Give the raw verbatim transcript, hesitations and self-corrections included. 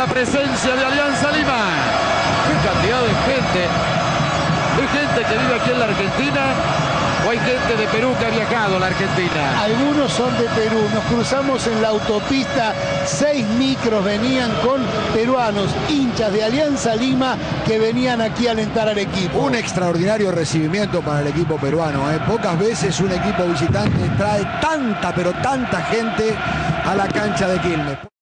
la presencia de Alianza Lima. Qué cantidad de gente. ¿Hay gente que vive aquí en la Argentina o hay gente de Perú que ha viajado a la Argentina? Algunos son de Perú. Nos cruzamos en la autopista. Seis micros venían con peruanos, hinchas de Alianza Lima, que venían aquí a alentar al equipo. Un extraordinario recibimiento para el equipo peruano, ¿eh? Pocas veces un equipo visitante trae tanta, pero tanta gente a la cancha de Quilmes.